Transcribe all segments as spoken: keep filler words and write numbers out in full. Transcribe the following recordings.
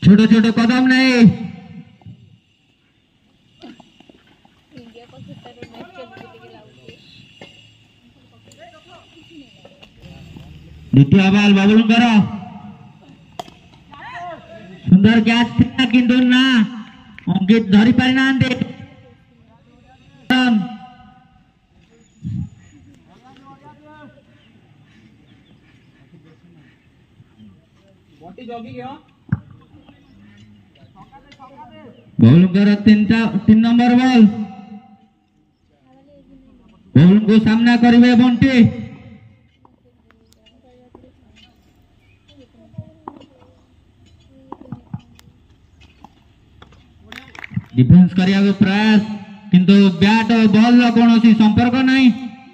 छोटे छोटे कदम नहीं। द्वितीय बॉल बबलू करो सुंदर कैच था किंतु ना अंकित धरी पारि ना बबलू करो तीन तीन नंबर बॉल बबलू को सामना करेंगे बंटी डिफेंस करिया प्रयास किंतु बैट और बॉल कौन संपर्क नहीं।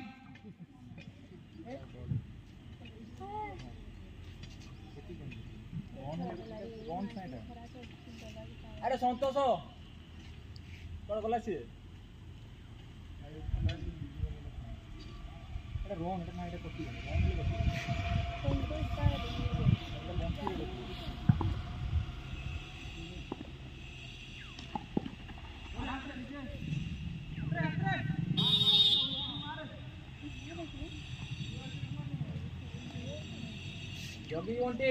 अरे संतोष कौन गला सी अरे रोन एटा ना एटा कटी जगी ओंटे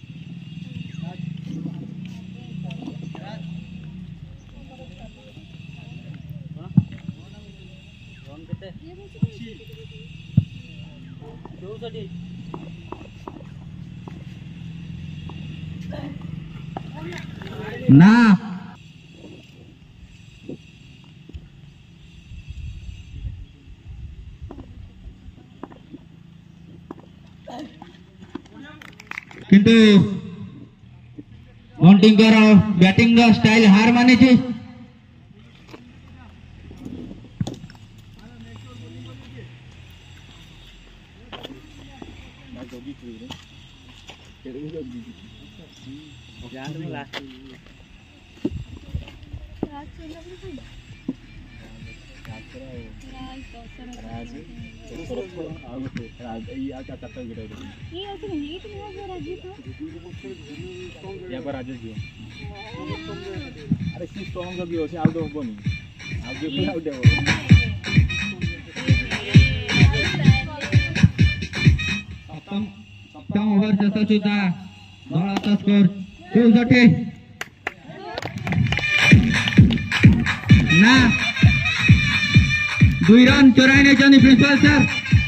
ना किंतु बॉन्टिंग करो बैटिंग स्टाइल हार मानी थी राजेश जी अरे सी स्ट्रांग जगी अछि आउट होबनी आ जे आउट देबो सप्तम सप्तम ओवर शेष सुधा दल स्कोर चौसठ ना दुई रन चोराई नहीं प्रिंसिपल सर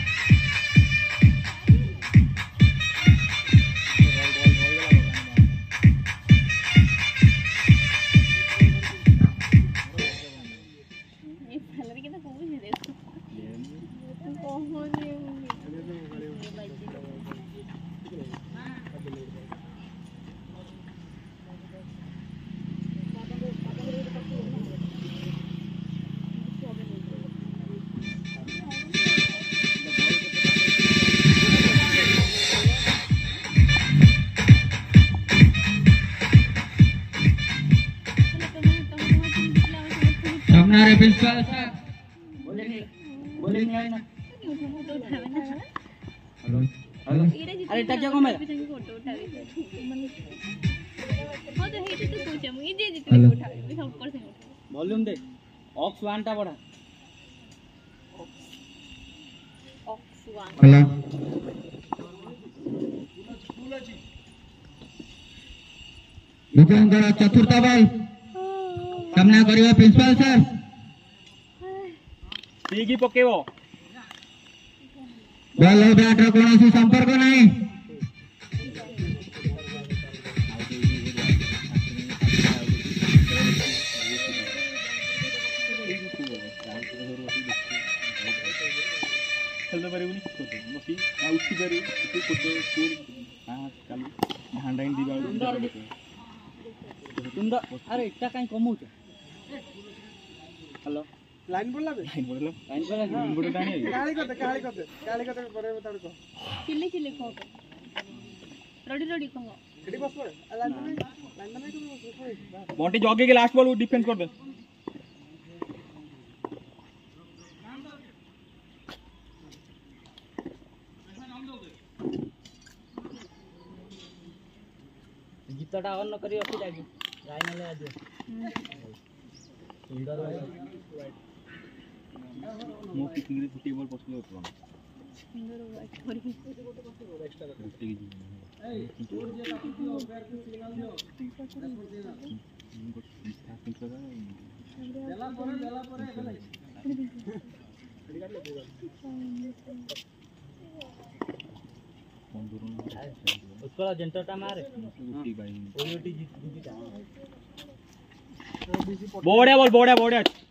सामने प्रिंसिपल सर बोलेंगे बोलेंगे आए ना हेलो हेलो अरे टच को मेरा फोटो उठावे हां तो हेटे तो पूछे मुई जे जितने उठावे मैं सब ऊपर से उठावे वॉल्यूम दे ऑक्स वन टा बढ़ा ऑक्स वन हेलो विजयंकर चतुर्थ बॉल सामना करियो प्रिंसिपल सर सीगी पकेबो बॉल और बैट रो कोनोसी संपर्क नहीं खेलते परिबनी मसी आ उठी परि उठी कोटे स्कूल हां काली हांडाइन दिबा तुंदा अरे इटा काई कमउछ हेलो लाइन बोलला बे लाइन बोलला लाइन बोलला लाइन बोलला नहीं काली करते काली करते काली करते करे बता को चिल्ली चिल्ली खो रोडी रोडी खो रेडी बस पर लाइन में लाइन में तो बॉन्टी जॉगे के लास्ट बॉल डिफेंस कर दे ଗୀତଟା ଅନ୍ କରି ରଖିଥାକି ଯାଇ ନଲେ ଆଜି ସୁନ୍ଦର ମୁଁ ପିକିଂରେ ଫୁଟି ବଲ୍ ପଛରେ ଉଠୁନ ସୁନ୍ଦର ୱାଇଟ୍ କରିକି उत्कल जेंटरटा मारे बोड़िया बोल बोड़िया बोड़िया